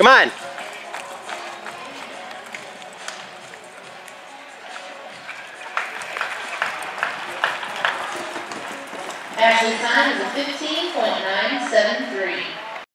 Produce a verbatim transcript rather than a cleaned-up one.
Come on. Ashley's time is a fifteen point nine seven three.